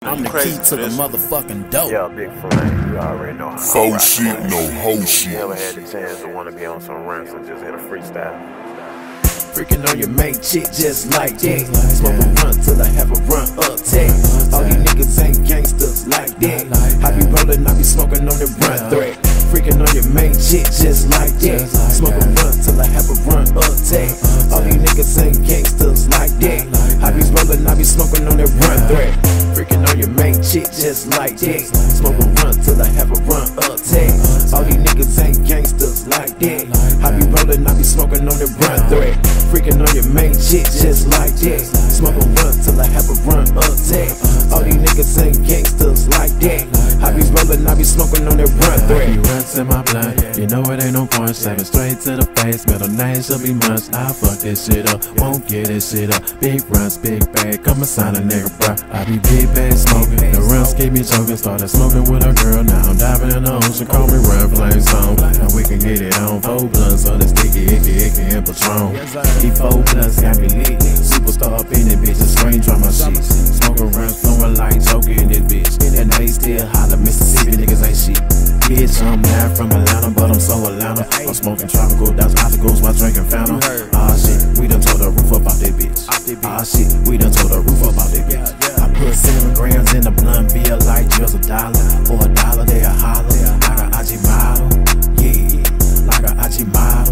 I'm the key to the motherfucking dope. Yeah, big flame. You already know how. Faux shit, no hoe shit. Never had the chance to want to be on some run, so just hit a freestyle. Freaking on your main chick just like that. Smoke a run till I have a run attack. All these niggas ain't gangsters like that. I be rollin', I be smoking on the run threat. Freaking on your main chick just like that. Smoke a run till I have a run attack. All these niggas ain't gangsters like that. I be rollin', I be smoking on that run threat. Freaking on your main chick just like that. Smoke a run till I have a run attack. All these niggas ain't gangsters like that. I be rollin', I be smoking on that run threat. Freaking on your main chick just like that. Smoke a run till I have a run attack. All these niggas ain't gangsters like that. I be rollin', I be smoking on that run threat. Runs in my blood, you know it ain't no point. Saving straight to the face, middle name should be much. I fuck this shit up, won't get this shit up. Big runs, big bag, come and sign a nigga, bruh. I be big bag smoking, the runs keep me choking. Started smoking with a girl, now I'm diving in the ocean. Call me Run Flame Song, and we can get it on 4 blunts, so the sticky, icky, and Patron. He 4 plus got me lit, superstar up in it, bitch, a strange on my shit. Smoking runs, flowing like Joker in this bitch, and they still holler, Mississippi niggas ain't shit. Bitch, I'm not from Atlanta, but I'm so Atlanta. I'm smoking tropical, that's obstacles while drinking fountain. Ah shit, we done tore the roof up off that bitch. Ah shit, we done tore the roof up off that bitch. I put 7 grams in the blunt, feel like just $1. For $1, they a holler. Like a IG model, yeah. Like a IG model,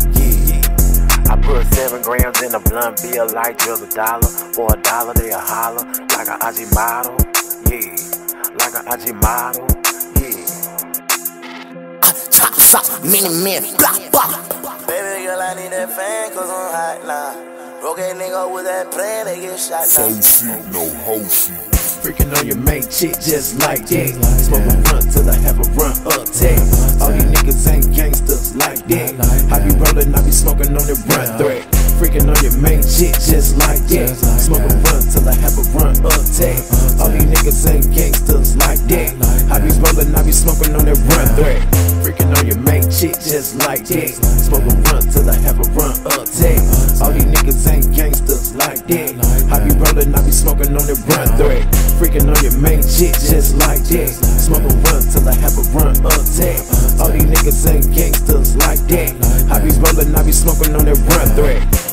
yeah. I put 7 grams in the blunt, feel like just $1. For $1, they a holler. Like a IG model, yeah. Like a IG model, yeah. Chop, chop, mini, blah, blah. Baby girl, I need that fan, cause I'm hot now. Broke that nigga with that plan, they get shot down. Faux shit, no hoe shit. Freaking on your main chick just like that. Smoke a run till I have a run attack. All these niggas ain't gangsters like that. I be rollin', I be smoking on the run threat. Freaking on your main chick just like that. Smoke a run till I have a run attack. All these niggas ain't gangsters like that. I be rollin', I be smoking on that run threat. Freaking on your main chick just like that. Smoke a run till I have a run attack. All these niggas ain't gangsters like that. I be rollin', I be smoking on that run threat. Freaking on your main chick just like that. Smoke a run till I have a run attack. All these niggas ain't gangsters like that. I be rollin', I be smoking on that run threat.